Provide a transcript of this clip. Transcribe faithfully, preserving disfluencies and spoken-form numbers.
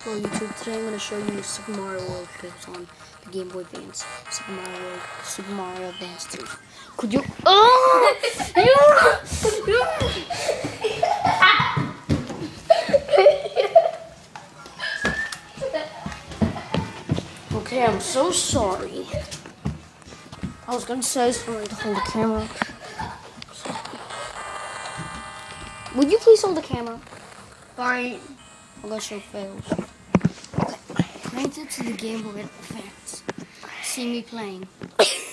Well, YouTube, today I'm going to show you Super Mario World because it's on the Game Boy Advance. Super Mario World, Super Mario Advance two. Could you? Oh! Okay, I'm so sorry. I was going to say something to hold the camera. Would you please hold the camera? Fine. Unless it fails. Okay. Connect it to the Game Boy Advance. See me playing.